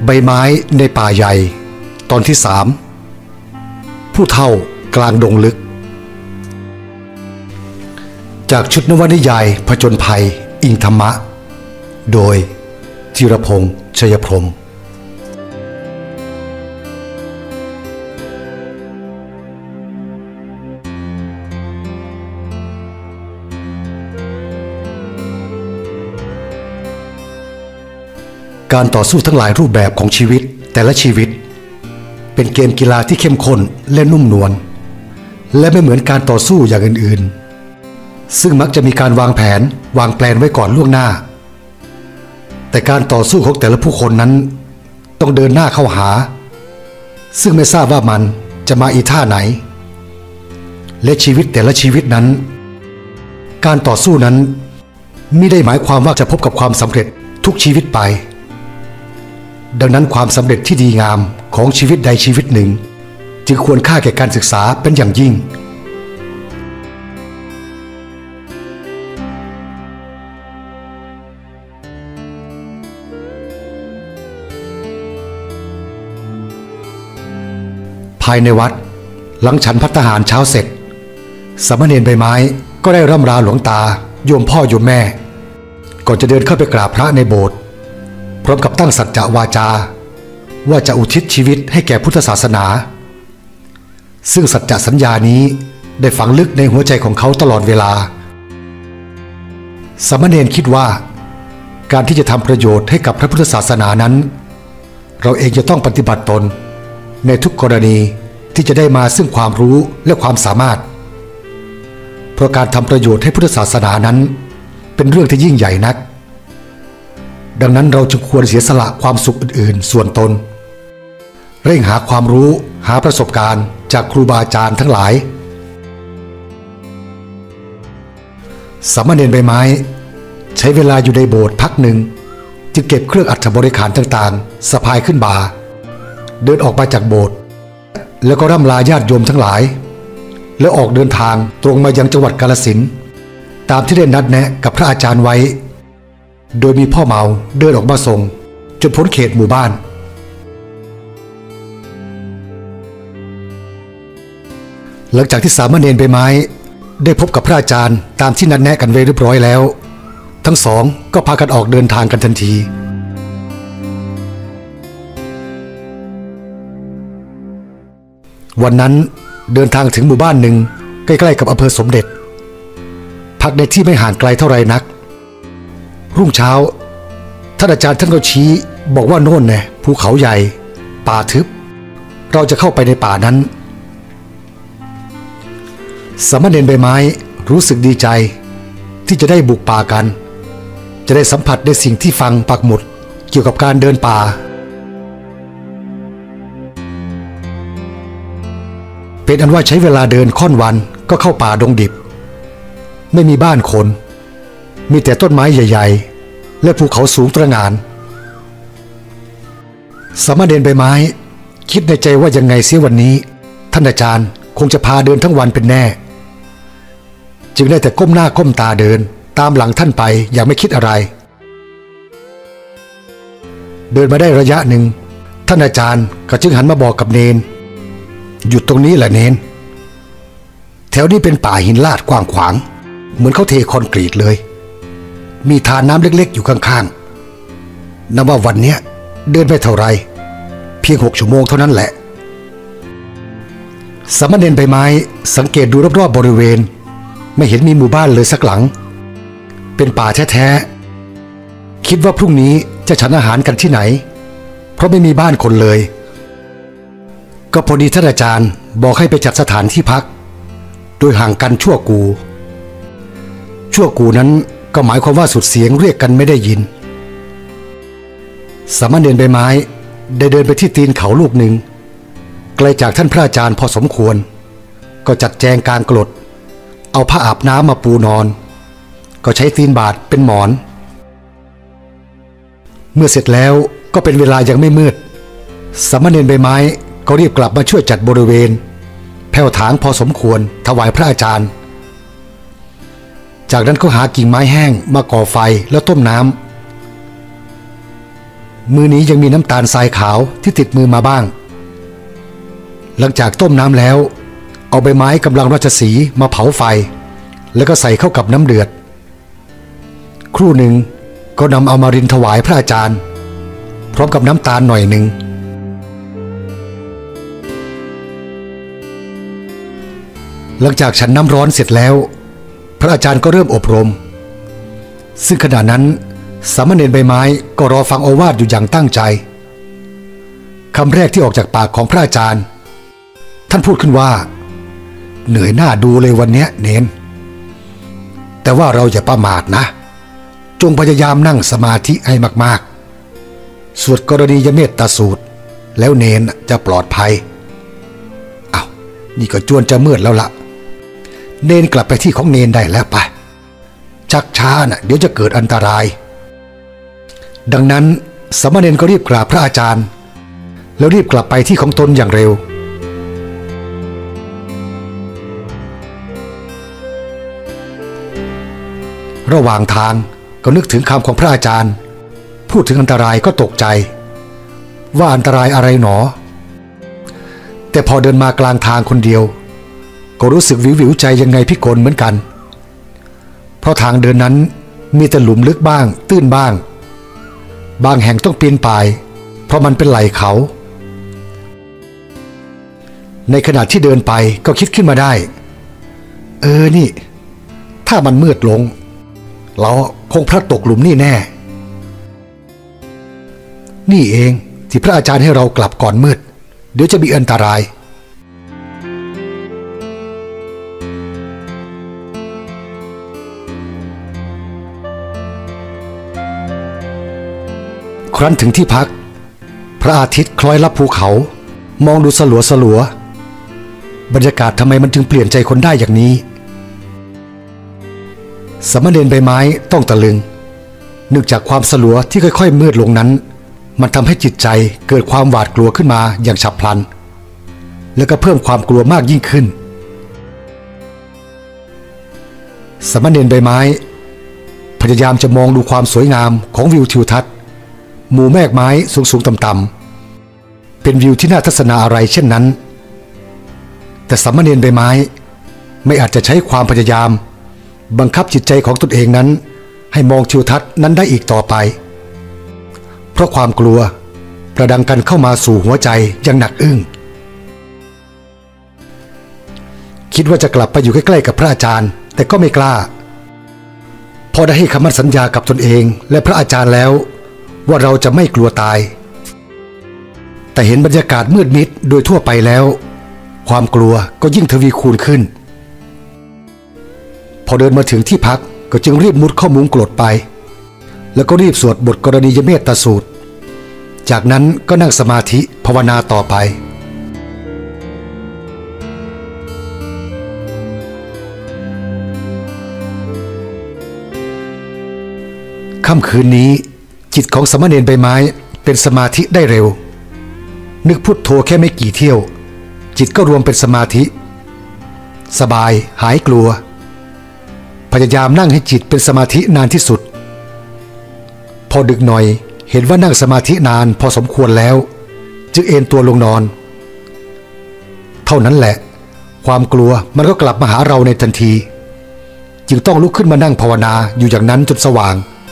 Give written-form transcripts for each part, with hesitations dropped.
ใบไม้ในป่าใหญ่ตอนที่3ผู้เฒ่ากลางดงลึกจากชุดนวนิยายผจญภัยอิงธรรมะโดยจิรพงษ์ชัยพรหมการต่อสู้ทั้งหลายรูปแบบของชีวิตแต่ละชีวิตเป็นเกมกีฬาที่เข้มข้นและนุ่มนวลและไม่เหมือนการต่อสู้อย่างอื่นๆซึ่งมักจะมีการวางแผนวางแปลนไว้ก่อนล่วงหน้าแต่การต่อสู้ของแต่ละผู้คนนั้นต้องเดินหน้าเข้าหาซึ่งไม่ทราบว่ามันจะมาอีท่าไหนและชีวิตแต่ละชีวิตนั้นการต่อสู้นั้นไม่ได้หมายความว่าจะพบกับความสำเร็จทุกชีวิตไปดังนั้นความสำเร็จที่ดีงามของชีวิตใดชีวิตหนึ่งจึงควรค่าแก่การศึกษาเป็นอย่างยิ่งภายในวัดหลังฉันภัตตาหารเช้าเสร็จสามเณรใบไม้ก็ได้ร่ำลาหลวงตาโยมพ่อโยมแม่ก่อนจะเดินเข้าไปกราบพระในโบสถ์พร้อมกับตั้งสัจจะวาจาว่าจะอุทิศชีวิตให้แก่พุทธศาสนาซึ่งสัจจะสัญญานี้ได้ฝังลึกในหัวใจของเขาตลอดเวลาสามเณรคิดว่าการที่จะทำประโยชน์ให้กับพระพุทธศาสนานั้นเราเองจะต้องปฏิบัติตนในทุกกรณีที่จะได้มาซึ่งความรู้และความสามารถเพราะการทำประโยชน์ให้พุทธศาสนานั้นเป็นเรื่องที่ยิ่งใหญ่นักดังนั้นเราจึงควรเสียสละความสุขอื่นๆส่วนตนเร่งหาความรู้หาประสบการณ์จากครูบาอาจารย์ทั้งหลายสามเณรใบไม้ใช้เวลาอยู่ในโบสถ์พักหนึ่งจึงเก็บเครื่องอัฐบริขารต่างๆสะพายขึ้นบ่าเดินออกมาจากโบสถ์แล้วก็ร่ำลาญาติโยมทั้งหลายแล้วออกเดินทางตรงมายังจังหวัดกาฬสินธุ์ตามที่ได้นัดแนะกับพระอาจารย์ไว้โดยมีพ่อเมาเดินออกมาส่งจนพ้นเขตหมู่บ้านหลังจากที่สามเณรใบไม้ได้พบกับพระอาจารย์ตามที่นัดแนะกันไว้เรียบร้อยแล้วทั้งสองก็พากันออกเดินทางกันทันทีวันนั้นเดินทางถึงหมู่บ้านหนึ่งใกล้ๆกับอำเภอสมเด็จพักในที่ไม่ห่างไกลเท่าไรนักรุ่งเช้าท่านอาจารย์ท่านก็ชี้บอกว่าโน่นแน่ภูเขาใหญ่ป่าทึบเราจะเข้าไปในป่านั้นสามเณรใบไม้รู้สึกดีใจที่จะได้บุกป่ากันจะได้สัมผัสในสิ่งที่ฟังปักหมุดเกี่ยวกับการเดินป่าเป็นอันว่าใช้เวลาเดินค่อนวันก็เข้าป่าดงดิบไม่มีบ้านคนมีแต่ต้นไม้ใหญ่ๆและภูเขาสูงตระหง่านสามเณรใบไม้คิดในใจว่ายังไงเสียวันนี้ท่านอาจารย์คงจะพาเดินทั้งวันเป็นแน่จึงได้แต่ก้มหน้าก้มตาเดินตามหลังท่านไปอย่างไม่คิดอะไรเดินมาได้ระยะหนึ่งท่านอาจารย์ก็จึงหันมาบอกกับเนนหยุดตรงนี้แหละเนนแถวนี้เป็นป่าหินลาดกว้างขวางเหมือนเขาเทคอนกรีตเลยมีทานน้ำเล็กๆอยู่ข้างๆนับว่าวันนี้เดินไปเท่าไรเพียง6 ชั่วโมงเท่านั้นแหละสามเณรใบไม้สังเกตดูรอบๆบริเวณไม่เห็นมีหมู่บ้านเลยสักหลังเป็นป่าแท้ๆคิดว่าพรุ่งนี้จะฉันอาหารกันที่ไหนเพราะไม่มีบ้านคนเลยก็พอดีท่านอาจารย์บอกให้ไปจัดสถานที่พักโดยห่างกันชั่วกูนั้นก็หมายความว่าสุดเสียงเรียกกันไม่ได้ยินสามเณรใบไม้ได้เดินไปที่ตีนเขาลูกหนึ่งไกลจากท่านพระอาจารย์พอสมควรก็จัดแจงกางกรดเอาผ้าอาบน้ำมาปูนอนก็ใช้ตีนบาทเป็นหมอนเมื่อเสร็จแล้วก็เป็นเวลายังไม่มืดสามเณรใบไม้ก็รีบกลับมาช่วยจัดบริเวณแผ่วถางพอสมควรถวายพระอาจารย์จากนั้นก็หากิ่งไม้แห้งมาก่อไฟแล้วต้มน้ำมือนี้ยังมีน้ำตาลทรายขาวที่ติดมือมาบ้างหลังจากต้มน้ำแล้วเอาใบไม้กำลังราชสีห์มาเผาไฟแล้วก็ใส่เข้ากับน้ำเดือดครู่หนึ่งก็นำเอามารินถวายพระอาจารย์พร้อมกับน้ำตาลหน่อยหนึ่งหลังจากฉันน้ำร้อนเสร็จแล้วพระอาจารย์ก็เริ่มอบรมซึ่งขณะนั้นสามเณรใบไม้ก็รอฟังโอวาทอยู่อย่างตั้งใจคำแรกที่ออกจากปากของพระอาจารย์ท่านพูดขึ้นว่าเหนื่อยหน้าดูเลยวันนี้เนนแต่ว่าเราอย่าประมาทนะจงพยายามนั่งสมาธิให้มากๆสวดกรณียเมตตาสูตรแล้วเนนจะปลอดภัยอ้าวนี่ก็จวนจะมืดแล้วละเนนกลับไปที่ของเนนได้แล้วไปชักช้าน่ะเดี๋ยวจะเกิดอันตรายดังนั้นสามเณรก็รีบกราบพระอาจารย์แล้วรีบกลับไปที่ของตนอย่างเร็วระหว่างทางก็นึกถึงคำของพระอาจารย์พูดถึงอันตรายก็ตกใจว่าอันตรายอะไรหนอแต่พอเดินมากลางทางคนเดียวก็รู้สึกวิวใจยังไงพิกลเหมือนกันเพราะทางเดินนั้นมีแต่หลุมลึกบ้างตื้นบ้างบางแห่งต้องปีนป่ายเพราะมันเป็นไหล่เขาในขณะที่เดินไปก็คิดขึ้นมาได้นี่ถ้ามันมืดลงเราคงพลัดตกหลุมนี่แน่นี่เองที่พระอาจารย์ให้เรากลับก่อนมืดเดี๋ยวจะมีอันตรายครั้นถึงที่พักพระอาทิตย์คล้อยลับภูเขามองดูสลัวบรรยากาศทำไมมันถึงเปลี่ยนใจคนได้อย่างนี้สามเณรใบไม้ต้องตะลึงนึกจากความสลัวที่ค่อยๆมืดลงนั้นมันทำให้จิตใจเกิดความหวาดกลัวขึ้นมาอย่างฉับพลันแล้วก็เพิ่มความกลัวมากยิ่งขึ้นสามเณรใบไม้พยายามจะมองดูความสวยงามของวิวทิวทัศน์หมู่เมฆไม้สูงๆต่ำๆเป็นวิวที่น่าทัศนาอะไรเช่นนั้นแต่สามเณรใบไม้ไม่อาจจะใช้ความพยายามบังคับจิตใจของตนเองนั้นให้มองทิวทัศน์นั้นได้อีกต่อไปเพราะความกลัวประดังกันเข้ามาสู่หัวใจอย่างหนักอึ้งคิดว่าจะกลับไปอยู่ใกล้ๆกับพระอาจารย์แต่ก็ไม่กล้าพอได้ให้คำมั่นสัญญากับตนเองและพระอาจารย์แล้วว่าเราจะไม่กลัวตายแต่เห็นบรรยากาศมืดมิดโดยทั่วไปแล้วความกลัวก็ยิ่งทวีคูณขึ้นพอเดินมาถึงที่พักก็จึงรีบมุดเข้ามุ้งกรดไปแล้วก็รีบสวดบทกรณียเมตตาสูตรจากนั้นก็นั่งสมาธิภาวนาต่อไปค่ำคืนนี้จิตของสามเณรใบไม้เป็นสมาธิได้เร็วนึกพุทโธแค่ไม่กี่เที่ยวจิตก็รวมเป็นสมาธิสบายหายกลัวพยายามนั่งให้จิตเป็นสมาธินานที่สุดพอดึกหน่อยเห็นว่านั่งสมาธินานพอสมควรแล้วจึงเอนตัวลงนอนเท่านั้นแหละความกลัวมันก็กลับมาหาเราในทันทีจึงต้องลุกขึ้นมานั่งภาวนาอยู่อย่างนั้นจนสว่าง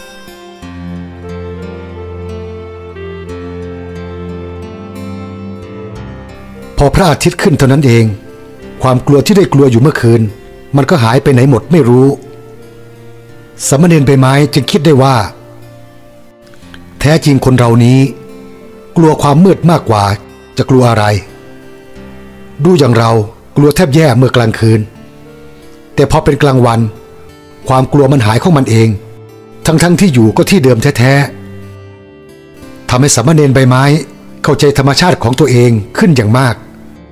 พอพระอาทิตย์ขึ้นเท่านั้นเองความกลัวที่ได้กลัวอยู่เมื่อคืนมันก็หายไปไหนหมดไม่รู้สามเณรใบไม้จึงคิดได้ว่าแท้จริงคนเรานี้กลัวความมืดมากกว่าจะกลัวอะไรดูอย่างเรากลัวแทบแย่เมื่อกลางคืนแต่พอเป็นกลางวันความกลัวมันหายของมันเองทั้งที่อยู่ก็ที่เดิมแท้ๆทำให้สามเณรใบไม้เข้าใจธรรมชาติของตัวเองขึ้นอย่างมาก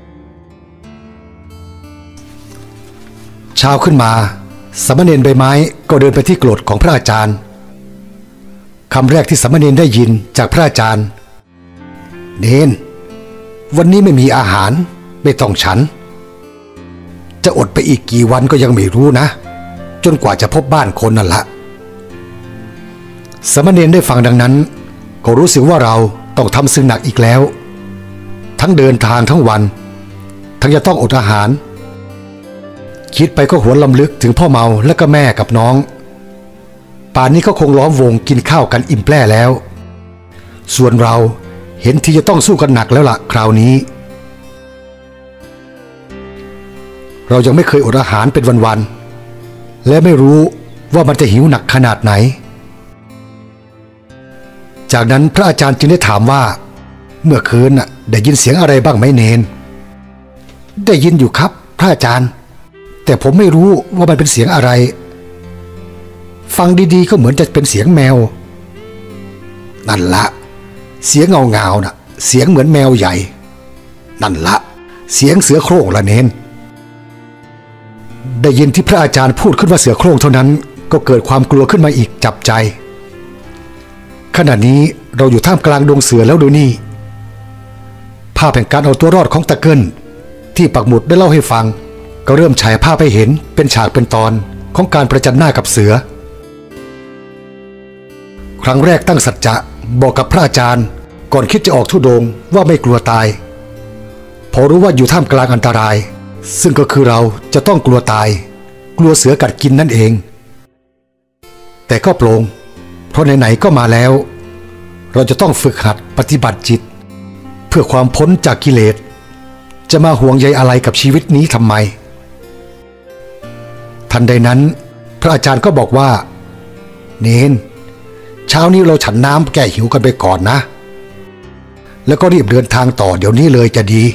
เช้าขึ้นมาสามเณรใบไม้ก็เดินไปที่โกรธของพระอาจารย์คำแรกที่สามเณรได้ยินจากพระอาจารย์เนนวันนี้ไม่มีอาหารไม่ต้องฉันจะอดไปอีกกี่วันก็ยังไม่รู้นะจนกว่าจะพบบ้านคนนั่นละสามเณรได้ฟังดังนั้นก็รู้สึกว่าเราต้องทำซึ่งหนักอีกแล้วทั้งเดินทางทั้งวันทั้งจะต้องอดอาหารคิดไปก็หวนลำลึกถึงพ่อเมาและก็แม่กับน้องป่านนี้ก็คงล้อมวงกินข้าวกันอิ่มแปร่แล้วส่วนเราเห็นที่จะต้องสู้กันหนักแล้วล่ะคราวนี้เรายังไม่เคยอดอาหารเป็นวันๆและไม่รู้ว่ามันจะหิวหนักขนาดไหนจากนั้นพระอาจารย์จึงได้ถามว่าเมื่อคืนน่ะได้ยินเสียงอะไรบ้างไหมเนนได้ยินอยู่ครับพระอาจารย์แต่ผมไม่รู้ว่ามันเป็นเสียงอะไรฟังดีๆก็เหมือนจะเป็นเสียงแมวนั่นละเสียงเงาๆน่ะเสียงเหมือนแมวใหญ่นั่นละเสียงเสือโคร่งละเนนได้ยินที่พระอาจารย์พูดขึ้นว่าเสือโคร่งเท่านั้นก็เกิดความกลัวขึ้นมาอีกจับใจขณะนี้เราอยู่ท่ามกลางดงเสือแล้วดูนี่ภาพแห่งการเอาตัวรอดของตะเกิลที่ปักหมุดได้เล่าให้ฟังก็เริ่มฉายภาพให้เห็นเป็นฉากเป็นตอนของการประจันหน้ากับเสือครั้งแรกตั้งสัจจะบอกกับพระอาจารย์ก่อนคิดจะออกธุดงค์ว่าไม่กลัวตายพอรู้ว่าอยู่ท่ามกลางอันตรายซึ่งก็คือเราจะต้องกลัวตายกลัวเสือกัดกินนั่นเองแต่ก็โปร่งเพราะไหนๆก็มาแล้วเราจะต้องฝึกหัดปฏิบัติจิตเพื่อความพ้นจากกิเลสจะมาห่วงใยอะไรกับชีวิตนี้ทำไมทันใดนั้นพระอาจารย์ก็บอกว่าเนนเช้านี้เราฉันน้ำแก้หิวกันไปก่อนนะแล้วก็รีบเดินทางต่อเดี๋ยวนี้เลยจะดี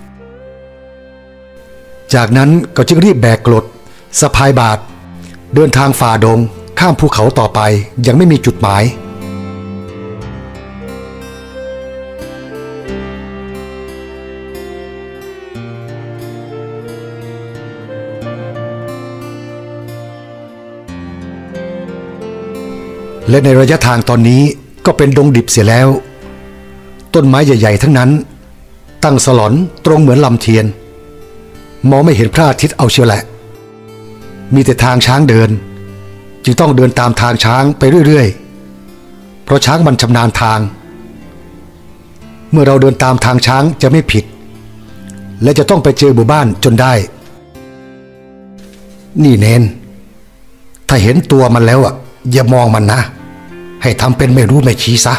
จากนั้นก็จึงรีบแบกกรดสะพายบาตรเดินทางฝ่าดงข้ามภูเขาต่อไปยังไม่มีจุดหมายและในระยะทางตอนนี้ก็เป็นดงดิบเสียแล้วต้นไม้ใหญ่ๆทั้งนั้นตั้งสลอนตรงเหมือนลำเทียนมองไม่เห็นพระอาทิตย์เอาเชียวแหละมีแต่ทางช้างเดินจึงต้องเดินตามทางช้างไปเรื่อยๆเพราะช้างมันชำนาญทางเมื่อเราเดินตามทางช้างจะไม่ผิดและจะต้องไปเจอหมู่บ้านจนได้นี่เนนถ้าเห็นตัวมันแล้วอ่ะอย่ามองมันนะให้ทำเป็นไม่รู้ไม่ชี้ซะ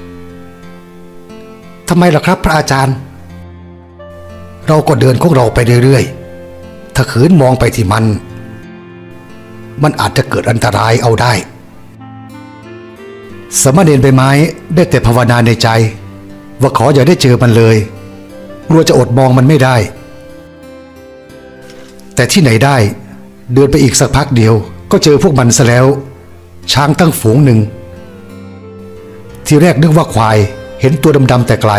ทำไมล่ะครับพระอาจารย์เราก็เดินของเราไปเรื่อยๆถ้าขืนมองไปที่มันอาจจะเกิดอันตรายเอาได้สมณเณรใบไม้ได้แต่ภาวนาในใจว่าขออย่าได้เจอมันเลยกลัวจะอดมองมันไม่ได้แต่ที่ไหนได้เดินไปอีกสักพักเดียวก็เจอพวกมันซะแล้วช้างตั้งฝูงหนึ่งที่แรกนึกว่าควายเห็นตัวดำๆแต่ไกล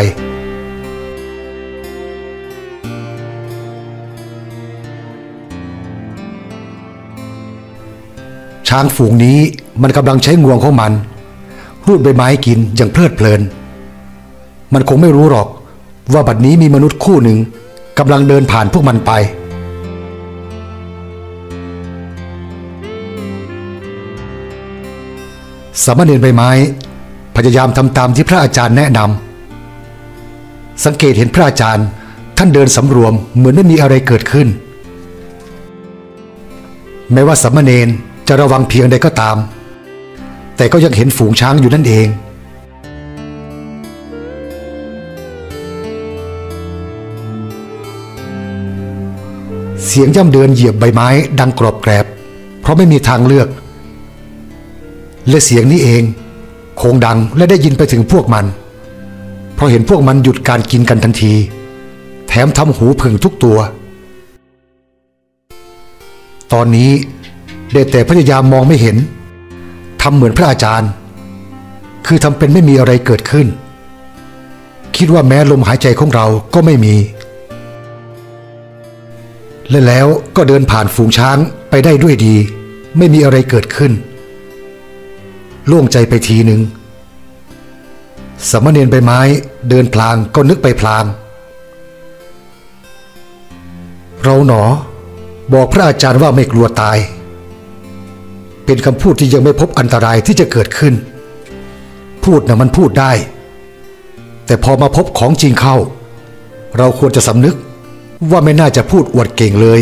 ช้างฝูงนี้มันกำลังใช้งวงของมันรูดใบไม้กินอย่างเพลิดเพลินมันคงไม่รู้หรอกว่าบัดนี้มีมนุษย์คู่หนึ่งกำลังเดินผ่านพวกมันไปสามเณรใบไม้พยายามทำตามที่พระอาจารย์แนะนำสังเกตเห็นพระอาจารย์ท่านเดินสำรวมเหมือนไม่มีอะไรเกิดขึ้นแม้ว่าสามเณรจะระวังเพียงใดก็ตามแต่ก็ยังเห็นฝูงช้างอยู่นั่นเองเสียงย่ำเดินเหยียบใบไม้ดังกรอบแกรบเพราะไม่มีทางเลือกและเสียงนี้เองคงดังและได้ยินไปถึงพวกมันเพราะเห็นพวกมันหยุดการกินกันทันทีแถมทำหูผึ่งทุกตัวตอนนี้ได้แต่พยายามมองไม่เห็นทำเหมือนพระอาจารย์คือทำเป็นไม่มีอะไรเกิดขึ้นคิดว่าแม้ลมหายใจของเราก็ไม่มีและแล้วก็เดินผ่านฝูงช้างไปได้ด้วยดีไม่มีอะไรเกิดขึ้นโล่งใจไปทีหนึ่งสามเณรใบไม้เดินพลางก็นึกไปพลางเราหนอบอกพระอาจารย์ว่าไม่กลัวตายเป็นคำพูดที่ยังไม่พบอันตรายที่จะเกิดขึ้นพพูดนะมันพูดได้แต่พอมาพบของจริงเข้าเราควรจะสำนึกว่าไม่น่าจะพูดอวดเก่งเลย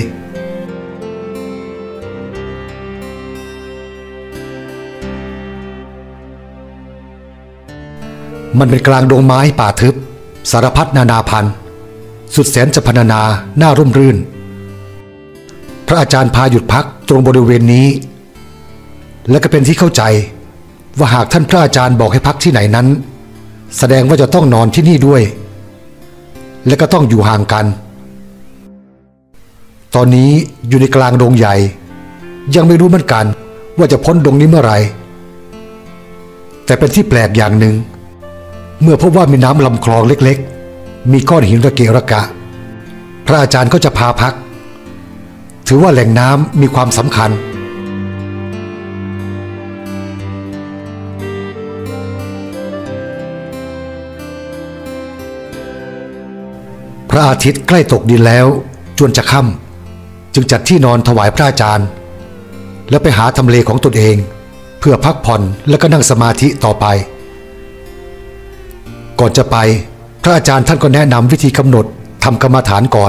มันเป็นกลางดงไม้ป่าทึบสารพัดนานาพันธุ์สุดแสนจะพรรณนาน่าร่มรื่นพระอาจารย์พาหยุดพักตรงบริเวณนี้และก็เป็นที่เข้าใจว่าหากท่านพระอาจารย์บอกให้พักที่ไหนนั้นแสดงว่าจะต้องนอนที่นี่ด้วยและก็ต้องอยู่ห่างกันตอนนี้อยู่ในกลางดงใหญ่ยังไม่รู้เหมือนกันว่าจะพ้นดงนี้เมื่อไหร่แต่เป็นที่แปลกอย่างหนึ่งเมื่อพบว่ามีน้ำลำคลองเล็กๆมีก้อนหินระเกะระกะพระอาจารย์ก็จะพาพักถือว่าแหล่งน้ำมีความสำคัญพระอาทิตย์ใกล้ตกดินแล้วจวนจะค่ำจึงจัดที่นอนถวายพระอาจารย์แล้วไปหาทำเลของตนเองเพื่อพักผ่อนและก็นั่งสมาธิต่อไปก่อนจะไปพระอาจารย์ท่านก็แนะนำวิธีกำหนดทำกรรมฐานก่อน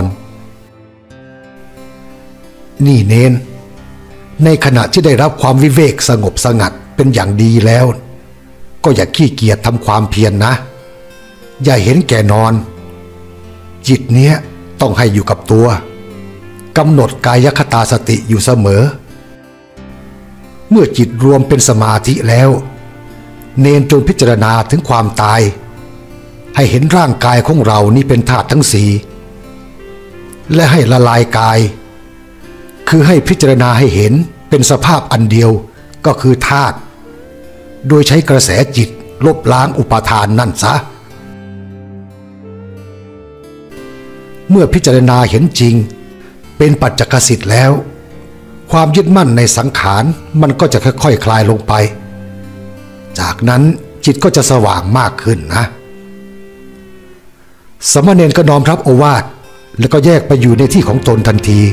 นี่เนนในขณะที่ได้รับความวิเวกสงบสงัดเป็นอย่างดีแล้วก็อย่าขี้เกียจทำความเพียรนะอย่าเห็นแก่นอนจิตเนี้ยต้องให้อยู่กับตัวกำหนดกายคตาสติอยู่เสมอเมื่อจิตรวมเป็นสมาธิแล้วเนนจงพิจารณาถึงความตายให้เห็นร่างกายของเรานี่เป็นธาตุทั้งสี่และให้ละลายกายคือให้พิจารณาให้เห็นเป็นสภาพอันเดียวก็คือธาตุโดยใช้กระแสจิตลบล้างอุปาทานนั่นซะเมื่อพิจารณาเห็นจริงเป็นปัจจกสิทธิ์แล้วความยึดมั่นในสังขารมันก็จะค่อยๆ คลายลงไปจากนั้นจิตก็จะสว่างมากขึ้นนะสมณเณรก็น้อมรับโอวาทแล้วก็แยกไปอยู่ในที่ของตนทันที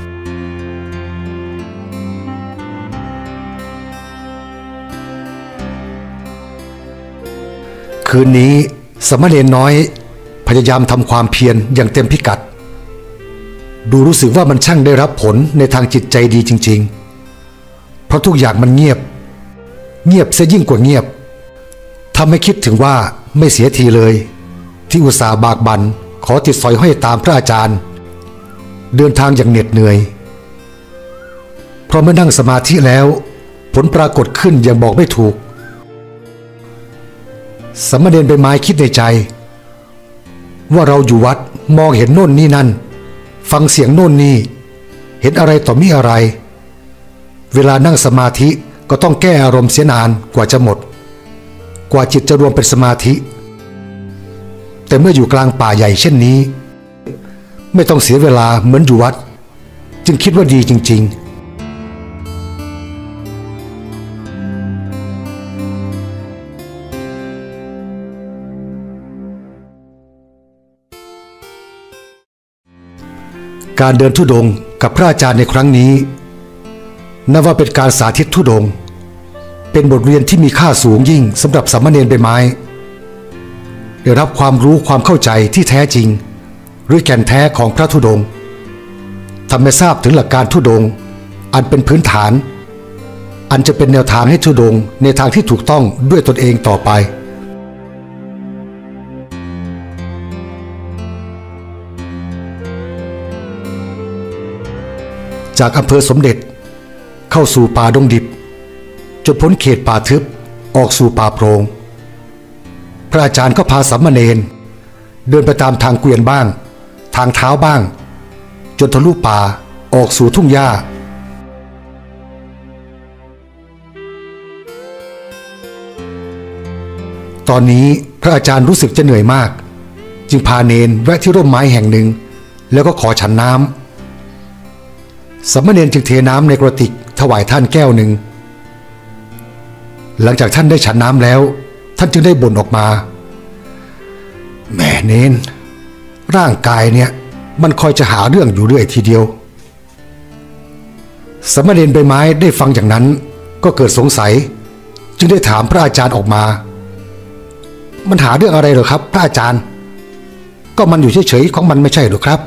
คืนนี้สมณเณรน้อยพยายามทำความเพียรอย่างเต็มพิกัดดูรู้สึกว่ามันช่างได้รับผลในทางจิตใจดีจริงๆเพราะทุกอย่างมันเงียบเสียยิ่งกว่าเงียบทำให้คิดถึงว่าไม่เสียทีเลยที่อุตส่าห์บากบั่นขอติดสอยห้อยตามพระอาจารย์เดินทางอย่างเหน็ดเหนื่อยเพราะเมื่อนั่งสมาธิแล้วผลปรากฏขึ้นอย่างบอกไม่ถูกสมณเณรใบไม้คิดในใจว่าเราอยู่วัดมองเห็นโน่นนี่นั่นฟังเสียงโน่นนี่เห็นอะไรต่อมีอะไรเวลานั่งสมาธิก็ต้องแก้อารมณ์เสียนานกว่าจะหมดกว่าจิตจะรวมเป็นสมาธิแต่เมื่ออยู่กลางป่าใหญ่เช่นนี้ไม่ต้องเสียเวลาเหมือนอยู่วัดจึงคิดว่าดีจริงๆการเดินธุดงค์กับพระอาจารย์ในครั้งนี้นับว่าเป็นการสาธิตธุดงค์เป็นบทเรียนที่มีค่าสูงยิ่งสำหรับสามเณรใบไม้ได้รับความรู้ความเข้าใจที่แท้จริงหรือแก่นแท้ของพระธุดงค์ทำให้ทราบถึงหลักการธุดงค์อันเป็นพื้นฐานอันจะเป็นแนวทางให้ธุดงค์ในทางที่ถูกต้องด้วยตนเองต่อไปจากอำเภอสมเด็จเข้าสู่ป่าดงดิบจนพ้นเขตป่าทึบออกสู่ป่าโปร่งพระอาจารย์ก็พาสามเณรเดินไปตามทางเกวียนบ้างทางเท้าบ้างจนทะลุป่าออกสู่ทุ่งหญ้าตอนนี้พระอาจารย์รู้สึกจะเหนื่อยมากจึงพาเณรแวะที่ร่มไม้แห่งหนึ่งแล้วก็ขอฉันน้ำสามเณรจึงเทน้ำในกระติกถวายท่านแก้วหนึ่งหลังจากท่านได้ฉันน้ำแล้วท่านจึงได้บ่นออกมาแม่เณรร่างกายเนี่ยมันคอยจะหาเรื่องอยู่เรื่อยทีเดียวสามเณรใบไม้ได้ฟังอย่างนั้นก็เกิดสงสัยจึงได้ถามพระอาจารย์ออกมามันหาเรื่องอะไรเหรอครับพระอาจารย์ก็มันอยู่เฉยๆของมันไม่ใช่หรือครับ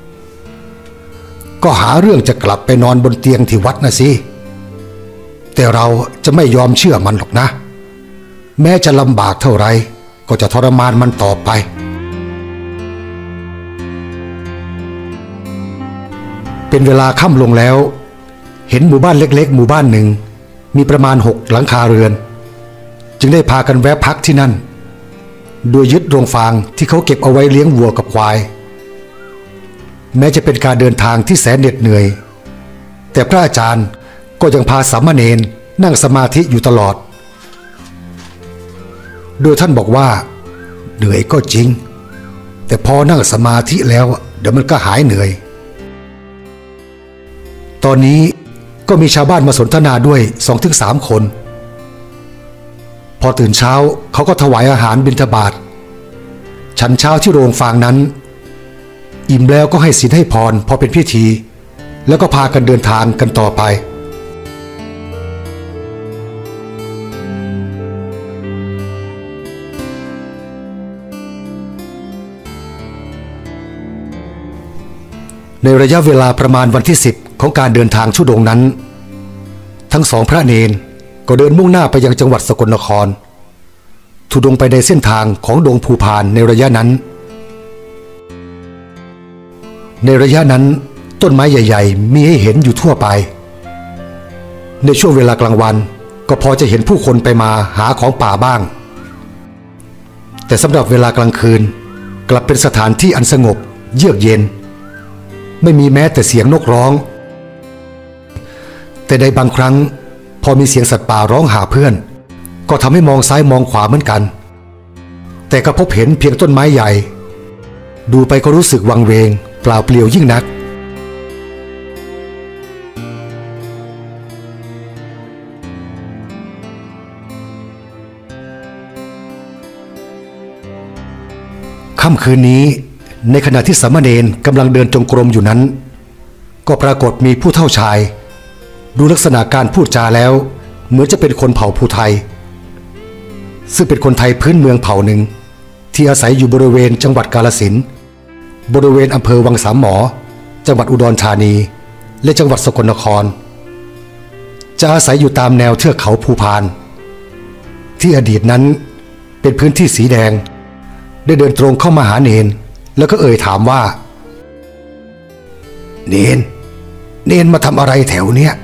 ก็หาเรื่องจะกลับไปนอนบนเตียงที่วัดนะสิแต่เราจะไม่ยอมเชื่อมันหรอกนะแม้จะลำบากเท่าไรก็จะทรมานมันต่อไปเป็นเวลาค่ำลงแล้วเห็นหมู่บ้านเล็กๆหมู่บ้านหนึ่งมีประมาณ6 หลังคาเรือนจึงได้พากันแวะพักที่นั่นโดยยึดโรงฟางที่เขาเก็บเอาไว้เลี้ยงวัวกับควายแม้จะเป็นการเดินทางที่แสนเหน็ดเหนื่อยแต่พระอาจารย์ก็ยังพาสามเณรนั่งสมาธิอยู่ตลอดโดยท่านบอกว่าเหนื่อยก็จริงแต่พอนั่งสมาธิแล้วเดี๋ยวมันก็หายเหนื่อยตอนนี้ก็มีชาวบ้านมาสนทนาด้วย 2-3 คนพอตื่นเช้าเขาก็ถวายอาหารบิณฑบาตฉันเช้าที่โรงฟางนั้นอิ่มแล้วก็ให้ศีลให้พรพอเป็นพิธีแล้วก็พากันเดินทางกันต่อไปในระยะเวลาประมาณวันที่10ของการเดินทางธุดงค์นั้นทั้ง2 พระเนนก็เดินมุ่งหน้าไปยังจังหวัดสกลนครธุดงค์ไปในเส้นทางของดงภูพานในระยะนั้นต้นไม้ใหญ่ๆมีให้เห็นอยู่ทั่วไปในช่วงเวลากลางวันก็พอจะเห็นผู้คนไปมาหาของป่าบ้างแต่สำหรับเวลากลางคืนกลับเป็นสถานที่อันสงบเยือกเย็นไม่มีแม้แต่เสียงนกร้องแต่ในบางครั้งพอมีเสียงสัตว์ป่าร้องหาเพื่อนก็ทำให้มองซ้ายมองขวาเหมือนกันแต่ก็พบเห็นเพียงต้นไม้ใหญ่ดูไปก็รู้สึกวังเวงเปล่าเปลี่ยวยิ่งนักค่ำคืนนี้ในขณะที่สามเณรกำลังเดินจงกรมอยู่นั้นก็ปรากฏมีผู้เฒ่าชายดูลักษณะการพูดจาแล้วเหมือนจะเป็นคนเผ่าภูไทยซึ่งเป็นคนไทยพื้นเมืองเผ่าหนึ่งที่อาศัยอยู่บริเวณจังหวัดกาฬสินธุ์บริเวณอำเภอวังสามหมอจังหวัดอุดรธานีและจังหวัดสกลนครจะอาศัยอยู่ตามแนวเทือกเขาภูพานที่อดีตนั้นเป็นพื้นที่สีแดงได้เดินตรงเข้ามาหาเนนแล้วก็เอ่ยถามว่าเนนมาทำอะไรแถวเนี้ย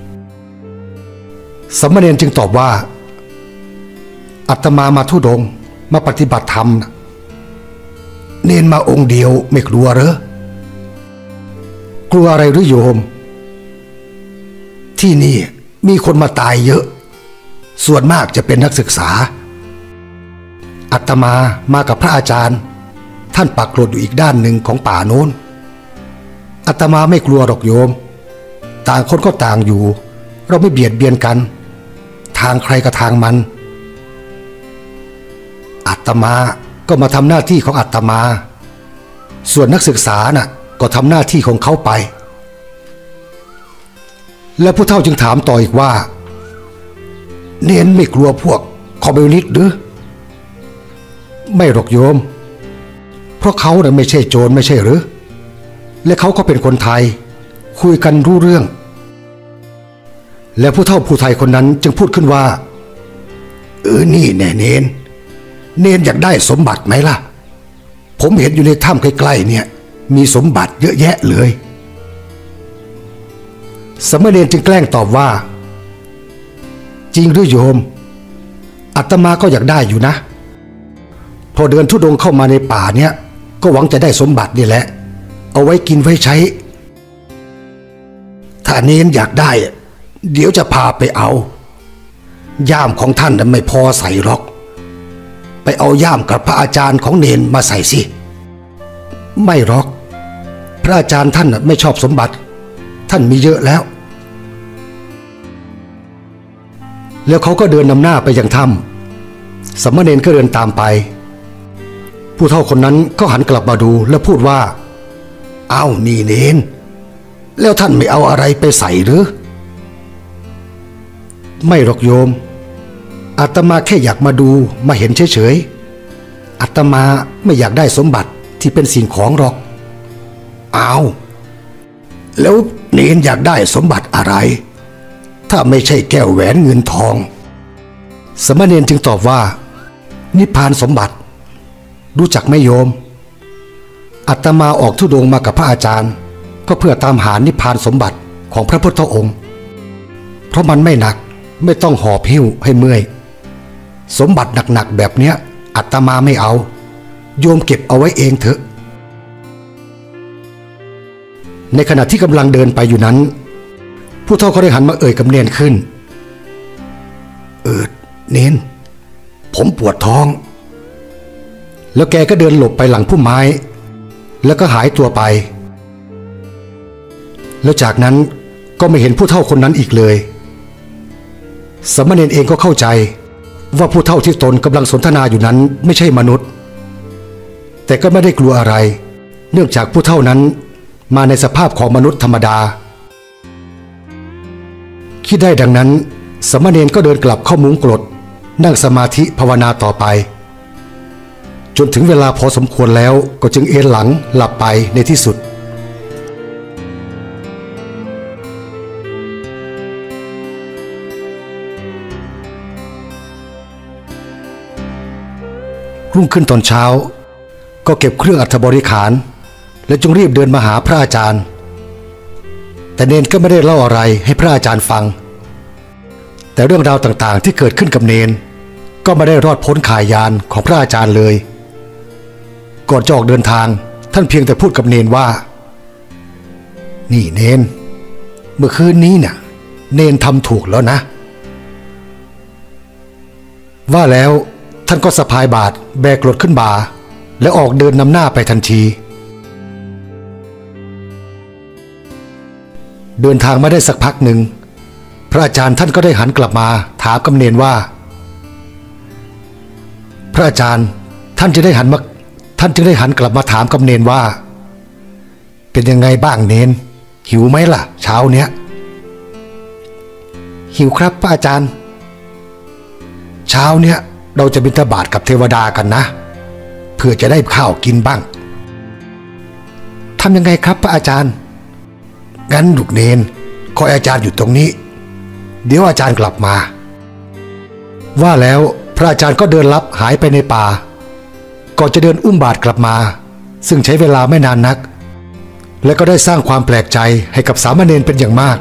สามเณรจึงตอบว่าอาตมามาธุดงค์มาปฏิบัติธรรมเนนมาองค์เดียวไม่กลัวเหรอกลัวอะไรหรือโยมที่นี่มีคนมาตายเยอะส่วนมากจะเป็นนักศึกษาอาตมากับพระอาจารย์ท่านปักหลักอยู่อีกด้านหนึ่งของป่าโน้นอาตมาไม่กลัวหรอกโยมต่างคนก็ต่างอยู่เราไม่เบียดเบียนกันทางใครก็ทางมันอาตมาก็มาทำหน้าที่ของอาตมาส่วนนักศึกษาน่ะก็ทำหน้าที่ของเขาไปและผู้เฒ่าจึงถามต่ออีกว่าเนนไม่กลัวพวกคอมมิวนิสต์หรือไม่หรอกโยมเพราะเขาเนี่ยไม่ใช่โจรไม่ใช่หรือและเขาก็เป็นคนไทยคุยกันรู้เรื่องและผู้เฒ่าภูไทยคนนั้นจึงพูดขึ้นว่านี่แน่เนนอยากได้สมบัติไหมล่ะผมเห็นอยู่ในถ้ำใกล้ๆเนี่ยมีสมบัติเยอะแยะเลยสามเณรจึงแกล้งตอบว่าจริงหรือโยมอาตมาก็อยากได้อยู่นะพอเดินธุดงค์เข้ามาในป่าเนี่ยก็หวังจะได้สมบัตินี่แหละเอาไว้กินไว้ใช้ถ้าเนนอยากได้เดี๋ยวจะพาไปเอาย่ามของท่านไม่พอใส่หรอกไปเอาย่ามกับพระอาจารย์ของเนนมาใส่สิไม่หรอกพระอาจารย์ท่านไม่ชอบสมบัติท่านมีเยอะแล้วเขาก็เดินนำหน้าไปยังถ้ำสามเณรก็เดินตามไปผู้เฒ่าคนนั้นก็หันกลับมาดูและพูดว่าอ้าวนี่เนนแล้วท่านไม่เอาอะไรไปใส่หรือไม่หรอกโยมอาตมาแค่อยากมาดูมาเห็นเฉยอาตมาไม่อยากได้สมบัติที่เป็นสิ่งของหรอกอ้าวแล้วเนนอยากได้สมบัติอะไรถ้าไม่ใช่แก้วแหวนเงินทองสมณเณรจึงตอบว่านิพพานสมบัติรู้จักไหมโยมอาตมาออกธุดงค์มากับพระอาจารย์ก็เพื่อตามหานิพพานสมบัติของพระพุทธองค์เพราะมันไม่หนักไม่ต้องหอบหิ้วให้เมื่อยสมบัติหนักๆแบบเนี้ยอาตมาไม่เอาโยมเก็บเอาไว้เองเถอะในขณะที่กำลังเดินไปอยู่นั้นผู้เฒ่าก็ได้หันมาเอ่ยกับเนนขึ้นเนนผมปวดท้องแล้วแกก็เดินหลบไปหลังพุ่มไม้แล้วก็หายตัวไปแล้วจากนั้นก็ไม่เห็นผู้เฒ่าคนนั้นอีกเลยสมณเณรเองก็เข้าใจว่าผู้เฒ่าที่ตนกำลังสนทนาอยู่นั้นไม่ใช่มนุษย์แต่ก็ไม่ได้กลัวอะไรเนื่องจากผู้เฒ่านั้นมาในสภาพของมนุษย์ธรรมดาคิดได้ดังนั้นสมณเณรก็เดินกลับเข้ามุ้งกรดนั่งสมาธิภาวนาต่อไปจนถึงเวลาพอสมควรแล้วก็จึงเอนหลังหลับไปในที่สุดรุ่งขึ้นตอนเช้าก็เก็บเครื่องอัฐบริขารและจึงรีบเดินมาหาพระอาจารย์แต่เนนก็ไม่ได้เล่าอะไรให้พระอาจารย์ฟังแต่เรื่องราวต่างๆที่เกิดขึ้นกับเนนก็ไม่ได้รอดพ้นข่ายยานของพระอาจารย์เลยก่อนจะออกเดินทางท่านเพียงแต่พูดกับเนนว่านี่เนนเมื่อคืนนี้เนี่ยเนนทำถูกแล้วนะว่าแล้วท่านก็สะพายบาตรแบกกรดขึ้นบ่าและออกเดินนำหน้าไปทันทีเดินทางมาได้สักพักหนึ่งพระอาจารย์ท่านก็ได้หันกลับมาถามกับเนนว่าพระอาจารย์ท่านจึงได้หันกลับมาถามกับเนนว่าเป็นยังไงบ้างเนนหิวไหมล่ะเช้าเนี้ยหิวครับพระอาจารย์เช้าเนี้ยเราจะบิณฑบาตกับเทวดากันนะเพื่อจะได้ข้าวกินบ้างทำยังไงครับพระอาจารย์งั้นลูกเนนคอยอาจารย์อยู่ตรงนี้เดี๋ยวอาจารย์กลับมาว่าแล้วพระอาจารย์ก็เดินลับหายไปในป่าก่อนจะเดินอุ้มบาตรกลับมาซึ่งใช้เวลาไม่นานนักและก็ได้สร้างความแปลกใจให้กับสามเณรเป็นอย่างมาก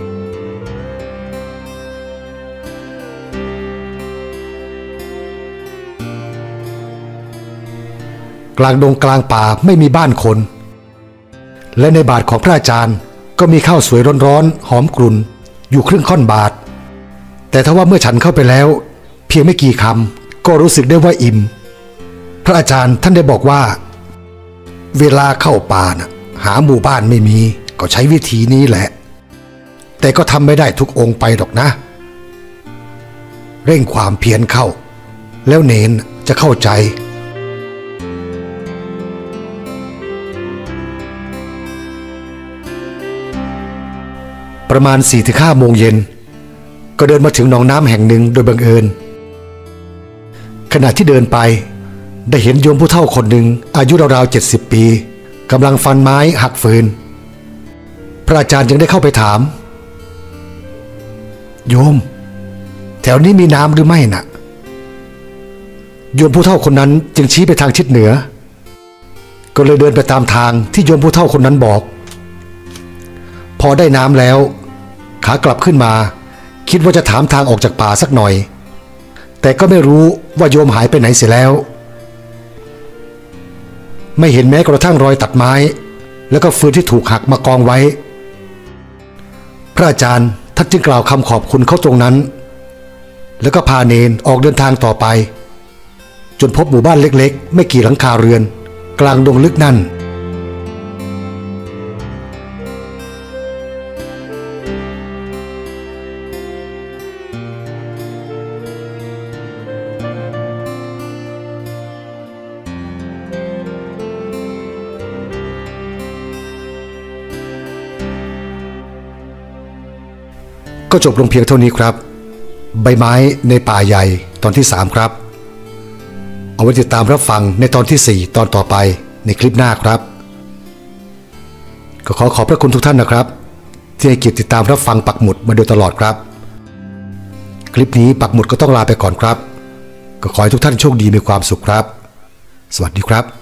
กลางดงกลางป่าไม่มีบ้านคนและในบาตรของพระอาจารย์ก็มีข้าวสวยร้อนๆหอมกรุ่นอยู่ครึ่งค่อนบาตรแต่ทว่าเมื่อฉันเข้าไปแล้วเพียงไม่กี่คำก็รู้สึกได้ว่าอิ่มพระอาจารย์ท่านได้บอกว่าเวลาเข้าป่าน่ะหาหมู่บ้านไม่มีก็ใช้วิธีนี้แหละแต่ก็ทำไม่ได้ทุกองค์ไปหรอกนะเร่งความเพียรเข้าแล้วเนนจะเข้าใจประมาณ 4-5 โมงเย็นก็เดินมาถึงหนองน้ำแห่งหนึ่งโดยบังเอิญขณะที่เดินไปได้เห็นโยมผู้เฒ่าคนหนึ่งอายุราวๆ70 ปีกำลังฟันไม้หักฟืนพระอาจารย์จึงได้เข้าไปถามโยมแถวนี้มีน้ำหรือไม่น่ะโยมผู้เฒ่าคนนั้นจึงชี้ไปทางทิศเหนือก็เลยเดินไปตามทางที่โยมผู้เฒ่าคนนั้นบอกพอได้น้ำแล้วขากลับขึ้นมาคิดว่าจะถามทางออกจากป่าสักหน่อยแต่ก็ไม่รู้ว่าโยมหายไปไหนเสียแล้วไม่เห็นแม้กระทั่งรอยตัดไม้แล้วก็ฟืนที่ถูกหักมากองไว้พระอาจารย์ท่านจึงกล่าวคำขอบคุณเขาตรงนั้นแล้วก็พาเนนออกเดินทางต่อไปจนพบหมู่บ้านเล็กๆไม่กี่หลังคาเรือนกลางดงลึกนั่นก็จบลงเพียงเท่านี้ครับใบไม้ในป่าใหญ่ตอนที่3ครับเอาไว้ติดตามรับฟังในตอนที่4ตอนต่อไปในคลิปหน้าครับก็ขอบพระคุณทุกท่านนะครับที่ให้เกียรติติดตามรับฟังปักหมุดมาโดยตลอดครับคลิปนี้ปักหมุดก็ต้องลาไปก่อนครับก็ขอให้ทุกท่านโชคดีมีความสุขครับสวัสดีครับ